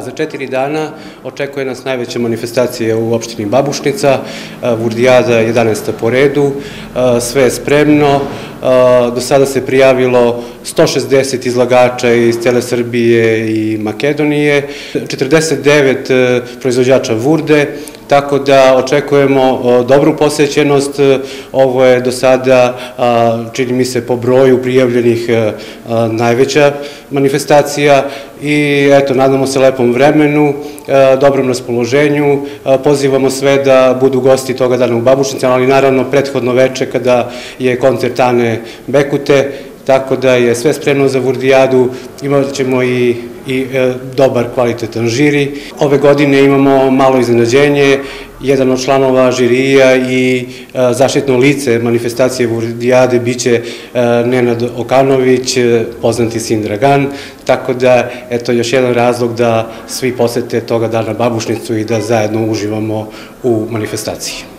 Za 4 dana očekuje nas najveća manifestacija u opštini Babušnica, Vurdijada 11. po redu, sve je spremno, do sada se prijavilo 160 izlagača iz cele Srbije i Makedonije, 49 proizvođača vurde, tako da očekujemo dobru posećenost. Ovo je do sada, čini mi se po broju prijavljenih, najveća manifestacija i eto, nadamo se lepom vremenu, dobrom raspoloženju, pozivamo sve da budu gosti toga dana u Babušnici, ali naravno prethodno veče kada je koncert Ane Bekute, tako da je sve spremno za Vurdijadu, imat ćemo i dobar, kvalitetan žiri. Ove godine imamo malo iznenađenje, jedan od članova žirija i zaštitno lice manifestacije Vurdijade biće Nenad Okanović, poznati sin Dragan, tako da, eto, još jedan razlog da svi posete toga dana Babušnicu i da zajedno uživamo u manifestaciji.